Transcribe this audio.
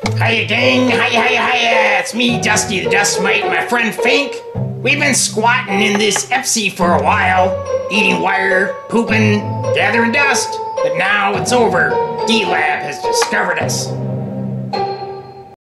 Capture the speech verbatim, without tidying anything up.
Hiya gang, hiya hiya hiya, it's me Dusty the Dustmite and my friend Fink. We've been squatting in this Espey for a while, eating wire, pooping, gathering dust, but now it's over. D-Lab has discovered us.